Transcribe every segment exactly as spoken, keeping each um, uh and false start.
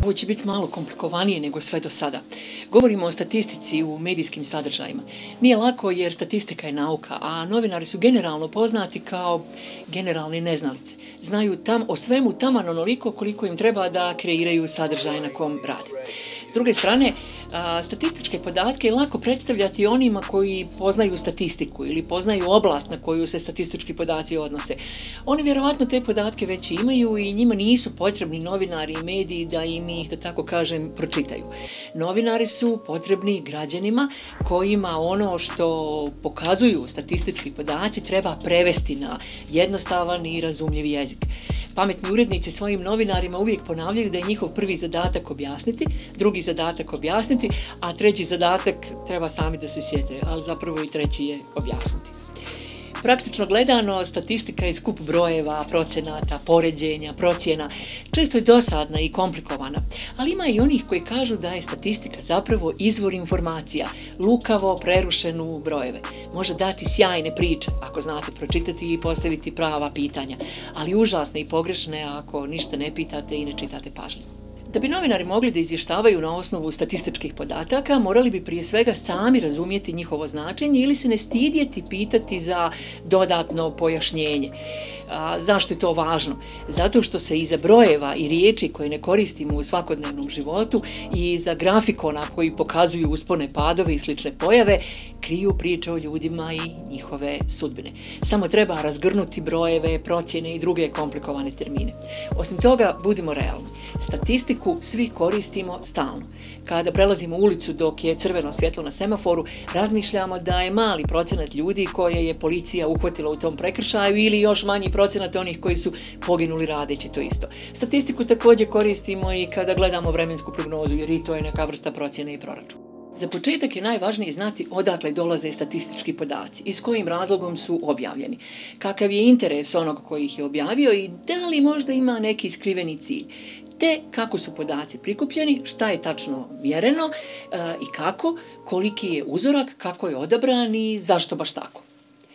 Ovo će biti malo komplikovanije nego sve do sada. Govorimo o statistici u medijskim sadržajima. Nije lako jer statistika je nauka, a novinari su generalno poznati kao generalni neznalice. Znaju tam o svemu taman onoliko koliko im treba da kreiraju sadržaj na kom rade. S druge strane, statističke podatke je lako predstavljati onima koji poznaju statistiku ili poznaju oblast na koju se statistički podaci odnose. Oni vjerovatno te podatke već imaju i njima nisu potrebni novinari i mediji da im ih, da tako kažem, pročitaju. Novinari su potrebni građanima kojima ono što pokazuju statistički podaci treba prevesti na jednostavan i razumljiv jezik. Pametni urednici svojim novinarima uvijek ponavljaju da je njihov prvi zadatak objasniti, drugi zadatak objasniti, a treći zadatak treba sami da se sjete, ali zapravo i treći je objasniti. Praktično gledano, statistika je skup brojeva, procenata, poređenja, procjena. Često je dosadna i komplikovana, ali ima i onih koji kažu da je statistika zapravo izvor informacija, lukavo prerušenu brojeve. Može dati sjajne priče ako znate pročitati i postaviti prava pitanja, ali užasne i pogrešne ako ništa ne pitate i ne čitate pažljivo. Da bi novinari mogli da izvještavaju na osnovu statističkih podataka, morali bi prije svega sami razumjeti njihovo značenje ili se ne stidjeti pitati za dodatno pojašnjenje. A, zašto je to važno? Zato što se iza brojeva i riječi koje ne koristimo u svakodnevnom životu i iza grafikona koji pokazuju uspone, padove i slične pojave kriju priče o ljudima i njihove sudbine. Samo treba razgrnuti brojeve, procjene i druge komplikovane termine. Osim toga, budimo realni. Statistiku svi koristimo stalno. Kada prelazimo ulicu dok je crveno svjetlo na semaforu, razmišljamo da je mali procenat ljudi koje je policija uhvatila u tom prekršaju ili još manji procenat onih koji su poginuli radeći to isto. Statistiku također koristimo i kada gledamo vremensku prognozu, jer i to je neka vrsta procjene i proračuna. Za početak je najvažnije znati odakle dolaze statistički podaci i s kojim razlogom su objavljeni, kakav je interes onog koji ih je objavio i da li možda ima neki skriveni cilj, te kako su podaci prikupljeni, šta je tačno mjereno e, i kako, koliki je uzorak, kako je odabran i zašto baš tako.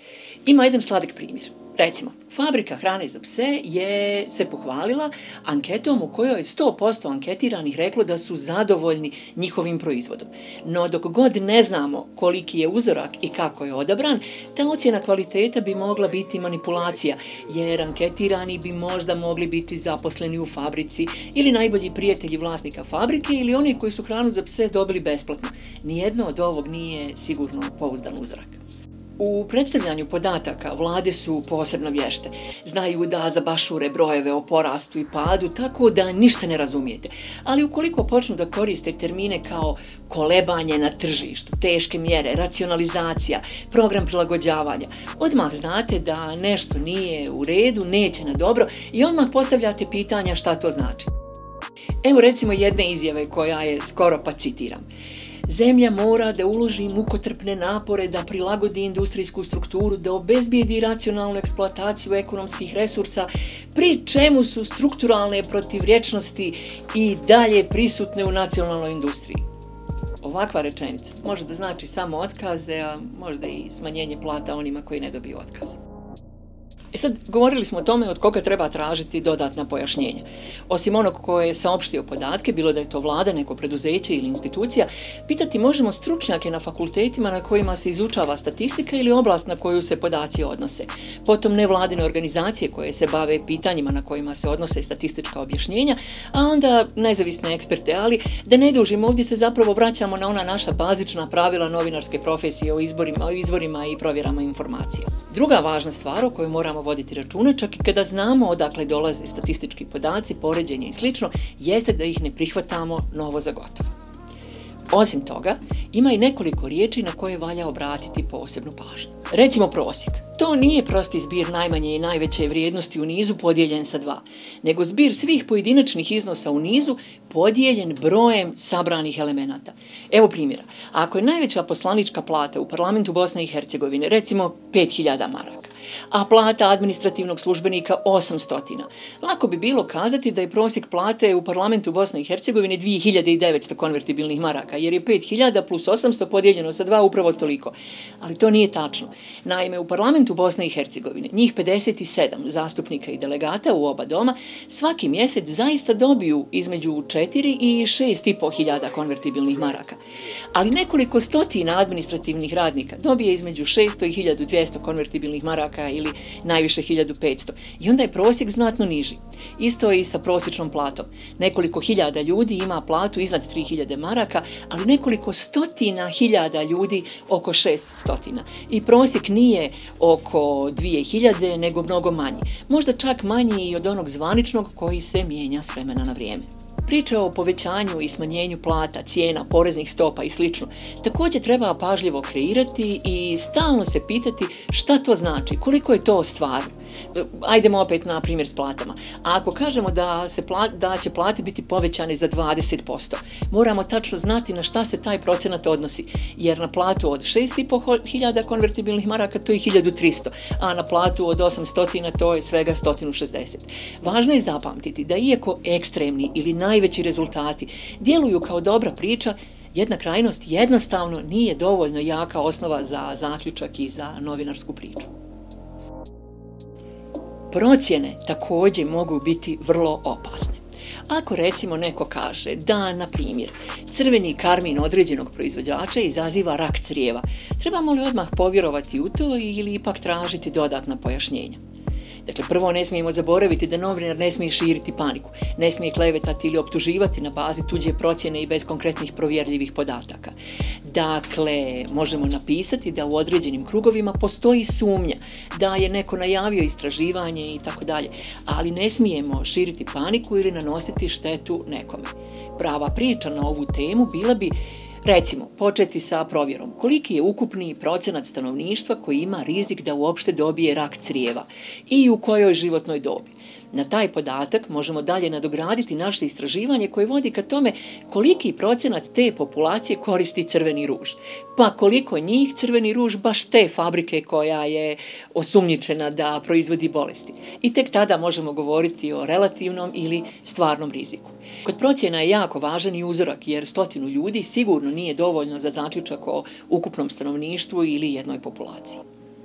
Ima jedan sladak primjer. Recimo, fabrika hrane za pse je se pohvalila anketom u kojoj je sto posto anketiranih reklo da su zadovoljni njihovim proizvodom. No dok god ne znamo koliki je uzorak i kako je odabran, ta ocjena kvaliteta bi mogla biti manipulacija, jer anketirani bi možda mogli biti zaposleni u fabrici ili najbolji prijatelji vlasnika fabrike ili oni koji su hranu za pse dobili besplatno. Nijedno od ovog nije sigurno pouzdan uzorak. U predstavljanju podataka vlade su posebno vješte. Znaju da zabašure brojeve o porastu i padu tako da ništa ne razumijete. Ali ukoliko počnu da koriste termine kao kolebanje na tržištu, teške mjere, racionalizacija, program prilagođavanja, odmah znate da nešto nije u redu, neće na dobro i odmah postavljate pitanja šta to znači. Evo recimo jedne izjave koja je skoro pa citiram. Zemlja mora da uloži mukotrpne napore da prilagodi industrijsku strukturu, da obezbijedi racionalnu eksploataciju ekonomskih resursa, pri čemu su strukturalne protivrječnosti i dalje prisutne u nacionalnoj industriji. Ovakva rečenica može da znači samo otkaze, a možda i smanjenje plata onima koji ne dobiju otkaz. E sad, govorili smo o tome od koga treba tražiti dodatna pojašnjenja. Osim onog koje je saopštio podatke, bilo da je to vlada, neko preduzeće ili institucija, pitati možemo stručnjake na fakultetima na kojima se izučava statistika ili oblast na koju se podaci odnose. Potom nevladine organizacije koje se bave pitanjima na kojima se odnose statistička objašnjenja, a onda nezavisne eksperte, ali da ne dužimo, ovdje se zapravo vraćamo na ona naša bazična pravila novinarske profesije o izborima, o izvorima i provjerama informacija. Druga važna stvar o kojoj moramo voditi računa, čak i kada znamo odakle dolaze statistički podaci, poređenje i slično, jeste da ih ne prihvatamo novo za gotovo. Osim toga, ima i nekoliko riječi na koje valja obratiti posebnu pažnju. Recimo prosjek. To nije prosti zbir najmanje i najveće vrijednosti u nizu podijeljen sa dva, nego zbir svih pojedinačnih iznosa u nizu podijeljen brojem sabranih elemenata. Evo primjera. Ako je najveća poslanička plata u parlamentu Bosne i Hercegovine, recimo pet hiljada maraka, a plata administrativnog službenika osamsto. Lako bi bilo kazati da je prosjek plate u parlamentu Bosne i Hercegovine dvije hiljade devetsto konvertibilnih maraka, jer je pet hiljada plus osamsto podijeljeno sa dva upravo toliko. Ali to nije tačno. Naime, u parlamentu Bosne i Hercegovine, njih pedeset sedam zastupnika i delegata u oba doma, svaki mjesec zaista dobiju između četiri i šest i po hiljada konvertibilnih maraka. Ali nekoliko stotina administrativnih radnika dobije između šesto i hiljadu dvjesto konvertibilnih maraka ili najviše hiljadu petsto. I onda je prosjek znatno niži. Isto je i sa prosječnom platom. Nekoliko hiljada ljudi ima platu iznad tri hiljade maraka, ali nekoliko stotina hiljada ljudi oko šest stotina. I prosjek nije oko dvije hiljade, nego mnogo manji. Možda čak manji i od onog zvaničnog koji se mijenja s vremena na vrijeme. Priče o povećanju i smanjenju plata, cijena, poreznih stopa i slično također treba pažljivo kreirati i stalno se pitati šta to znači, koliko je to stvarno. Ajdemo opet na primjer s platama. A ako kažemo da, se pla, da će plate biti povećane za dvadeset posto, moramo tačno znati na šta se taj procenat odnosi, jer na platu od šest i po hiljada konvertibilnih maraka to je hiljadu tristo, a na platu od osamsto to je svega sto šezdeset. Važno je zapamtiti da iako ekstremni ili najveći rezultati djeluju kao dobra priča, jedna krajnost jednostavno nije dovoljno jaka osnova za zaključak i za novinarsku priču. Procjene također mogu biti vrlo opasne. Ako recimo neko kaže da, na primjer, crveni karmin određenog proizvođača izaziva rak crijeva, trebamo li odmah povjerovati u to ili ipak tražiti dodatna pojašnjenja? Dakle, prvo ne smijemo zaboraviti da novinar ne smije širiti paniku, ne smije klevetati ili optuživati na bazi tuđe procjene i bez konkretnih provjerljivih podataka. Dakle, možemo napisati da u određenim krugovima postoji sumnja, da je neko najavio istraživanje i tako dalje, ali ne smijemo širiti paniku ili nanositi štetu nekome. Prava priča na ovu temu bila bi, recimo, početi sa provjerom koliki je ukupni procenat stanovništva koji ima rizik da uopšte dobije rak crijeva i u kojoj životnoj dobi. Na taj podatak možemo dalje nadograditi naše istraživanje koje vodi ka tome koliki procenat te populacije koristi crveni ruž. Pa koliko njih crveni ruž baš te fabrike koja je osumnjičena da proizvodi bolesti. I tek tada možemo govoriti o relativnom ili stvarnom riziku. Kod procjena je jako važan i uzorak, jer stotinu ljudi sigurno nije dovoljno za zaključak o ukupnom stanovništvu ili jednoj populaciji.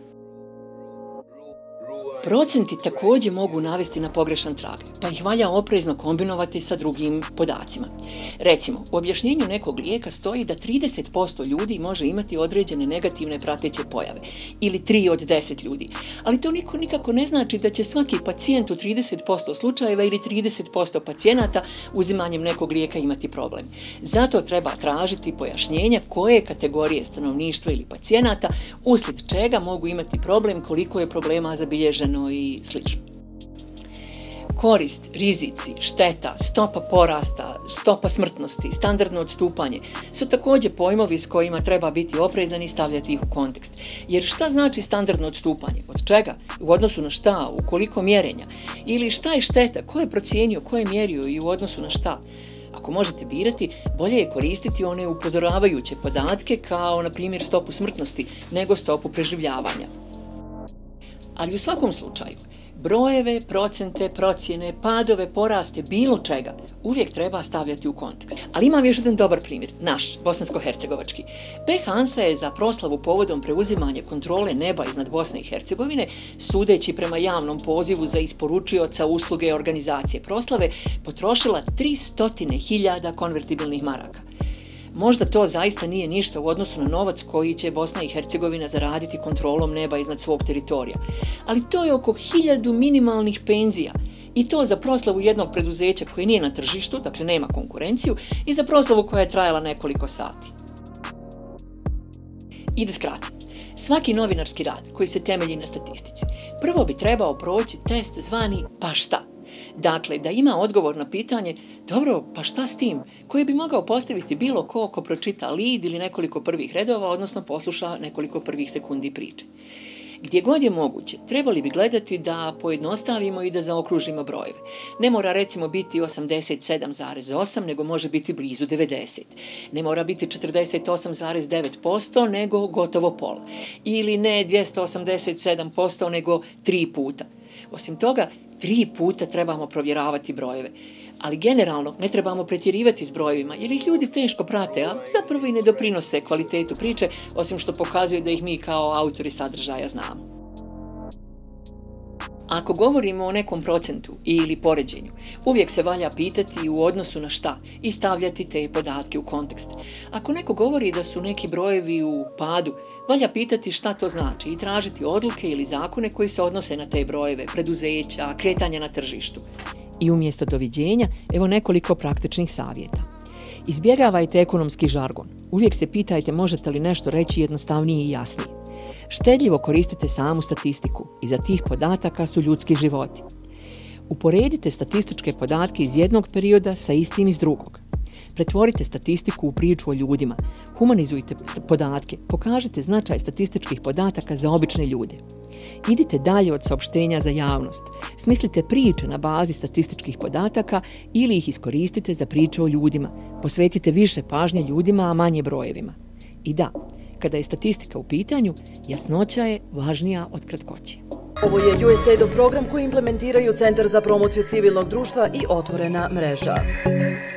Procenti također mogu navesti na pogrešan trag, pa ih valja oprezno kombinovati sa drugim podacima. Recimo, u objašnjenju nekog lijeka stoji da trideset posto ljudi može imati određene negativne prateće pojave, ili tri od deset ljudi, ali to niko nikako ne znači da će svaki pacijent u trideset posto slučajeva ili trideset posto pacijenata uzimanjem nekog lijeka imati problem. Zato treba tražiti pojašnjenja koje kategorije stanovništva ili pacijenata uslijed čega mogu imati problem, koliko je problema zabilježeno i slično. Korist, rizici, šteta, stopa porasta, stopa smrtnosti, standardno odstupanje su također pojmovi s kojima treba biti oprezan i stavljati ih u kontekst. Jer šta znači standardno odstupanje? Od čega? U odnosu na šta? U koliko mjerenja? Ili šta je šteta? Ko je procijenio? Ko je mjerio i u odnosu na šta? Ako možete birati, bolje je koristiti one upozoravajuće podatke kao, na primjer, stopu smrtnosti nego stopu preživljavanja. Ali u svakom slučaju, brojeve, procente, procjene, padove, poraste, bilo čega, uvijek treba stavljati u kontekst. Ali imam još jedan dobar primjer, naš, bosansko-hercegovački. B. Hansa je za proslavu povodom preuzimanja kontrole neba iznad Bosne i Hercegovine, sudeći prema javnom pozivu za isporučioca usluge organizacije proslave, potrošila tristo hiljada konvertibilnih maraka. Možda to zaista nije ništa u odnosu na novac koji će Bosna i Hercegovina zaraditi kontrolom neba iznad svog teritorija, ali to je oko hiljadu minimalnih penzija i to za proslavu jednog preduzeća koje nije na tržištu, dakle nema konkurenciju, i za proslavu koja je trajala nekoliko sati. I da skratim, svaki novinarski rad koji se temelji na statistici prvo bi trebao proći test zvani pa šta. Dakle, da ima odgovor na pitanje, dobro, pa šta s tim, koji bi mogao postaviti bilo ko ko pročita lead ili nekoliko prvih redova, odnosno posluša nekoliko prvih sekundi priče. Gdje god je moguće, trebali bi gledati da pojednostavimo i da zaokružimo brojeve. Ne mora recimo biti osamdeset sedam zarez osam, nego može biti blizu devedeset. Ne mora biti četrdeset osam zarez devet posto, nego gotovo pola. Ili ne dvjesto osamdeset sedam posto, nego tri puta. Osim toga, tri puta trebamo provjeravati brojeve. Ali generalno ne trebamo pretjerivati s brojevima jer ih ljudi teško prate, a zapravo i ne doprinose kvalitetu priče, osim što pokazuje da ih mi kao autori sadržaja znamo. Ako govorimo o nekom procentu ili poređenju, uvijek se valja pitati u odnosu na šta i stavljati te podatke u kontekst. Ako neko govori da su neki brojevi u padu, valja pitati šta to znači i tražiti odluke ili zakone koji se odnose na te brojeve, preduzeća, kretanja na tržištu. I umjesto doviđenja, evo nekoliko praktičnih savjeta. Izbjegavajte ekonomski žargon. Uvijek se pitajte možete li nešto reći jednostavnije i jasnije. Štedljivo koristite samu statistiku. Iza tih podataka su ljudski životi. Uporedite statističke podatke iz jednog perioda sa istim iz drugog. Pretvorite statistiku u priču o ljudima. Humanizujte podatke. Pokažite značaj statističkih podataka za obične ljude. Idite dalje od saopštenja za javnost. Smislite priče na bazi statističkih podataka ili ih iskoristite za priče o ljudima. Posvetite više pažnje ljudima, a manje brojevima. I da, kada je statistika u pitanju, jasnoća je važnija od kratkoće. Ovo je U S A I D O program koji implementiraju Centar za promociju civilnog društva i Otvorena mreža.